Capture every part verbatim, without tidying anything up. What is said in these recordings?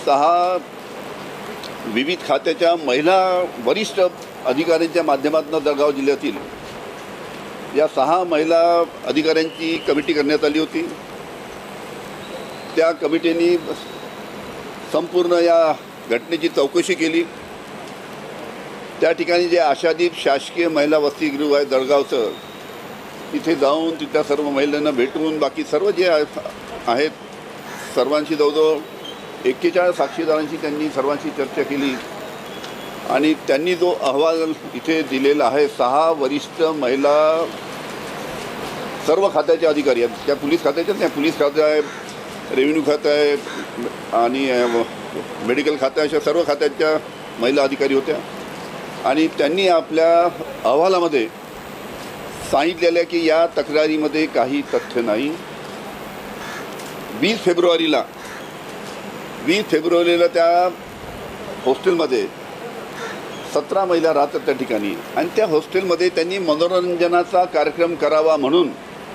सहा विविध खात्याच्या महिला वरिष्ठ अधिकाऱ्यांच्या माध्यमातून जळगाव जिल्ह्यातील या सहा महिला अधिकाऱ्यांची कमिटी करण्यात आली होती। त्या कमिटीने संपूर्ण या घटनेची चौकशी केली। त्या ठिकाणी जे आशादीप शासकीय महिला वसतिगृह आहे जळगावचं, तिथे जाऊन तिथल्या सर्व महिलांना भेटून बाकी सर्व जे आहेत सर्वांशी जवळजवळ एक्केचाळीस साक्षीदारांशी त्यांनी सर्वांशी चर्चा केली आणि त्यांनी जो अहवाल इथे दिलेला आहे, सहा वरिष्ठ महिला सर्व खात्याचे अधिकारी आहेत, त्या पोलीस खात्याच्याच नाही, पोलीस खातं आहे, रेव्हेन्यू खातं आहे आणि मेडिकल खातं, अशा सर्व खात्याच्या महिला अधिकारी होत्या आणि त्यांनी आपल्या अहवालामध्ये सांगितलेलं आहे की या तक्रारीमध्ये काही तथ्य नाही। वीस फेब्रुवारीला वीस फेब्रुवारीला त्या हॉस्टेलमध्ये सतरा महिला राहतात त्या ठिकाणी आणि त्या हॉस्टेलमध्ये त्यांनी मनोरंजनाचा कार्यक्रम करावा म्हणून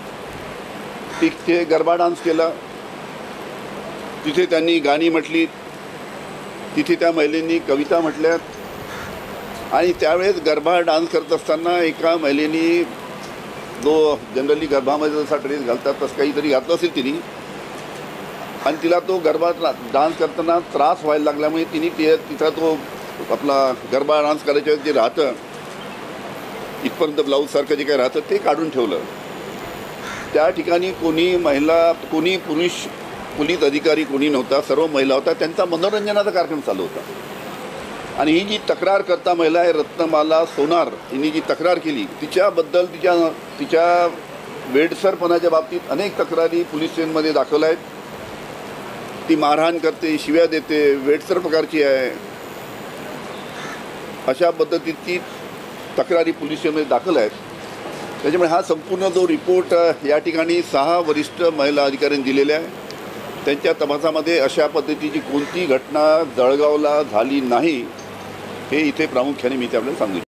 तिथे गरबा डान्स केला, तिथे त्यांनी गाणी म्हटली, तिथे त्या महिलांनी कविता म्हटल्यात आणि त्यावेळेस गरबा डान्स करत असताना एका महिलेनी जो जनरली गरबामध्ये जसा ड्रेस घालतात तसं काहीतरी घातलं असेल तिने आणि तिला तो गरबा डान्स करताना त्रास व्हायला लागल्यामुळे तिने ते तिचा तो आपला गरबा डान्स करायच्या जे राहतं इथपर्यंत ब्लाऊजसारखं जे काही राहतं ते काढून ठेवलं। त्या ठिकाणी कोणी महिला कोणी पुरुष पोलीस अधिकारी कोणी नव्हता, सर्व महिला होता, त्यांचा मनोरंजनाचा कार्यक्रम चालू होता आणि ही जी तक्रार करता महिला आहे रत्नमाला सोनार, हिने जी तक्रार केली तिच्याबद्दल तिच्या तिच्या वेडसरपणाच्या बाबतीत अनेक तक्रारी पोलीस स्टेशनमध्ये दाखल आहेत। ती मारहाण करते, शिव्या देते, वेडसर प्रकारची आहे, अशा पद्धतीची तक्रारी पोलीस स्टेशनमध्ये दाखल आहेत। त्याच्यामुळे हा संपूर्ण जो रिपोर्ट या ठिकाणी सहा वरिष्ठ महिला अधिकाऱ्यांनी दिलेला आहे, त्यांच्या तपासामध्ये अशा पद्धतीची कोणती घटना जळगावला झाली नाही हे इथे प्रामुख्याने मी त्यावेळेला सांगू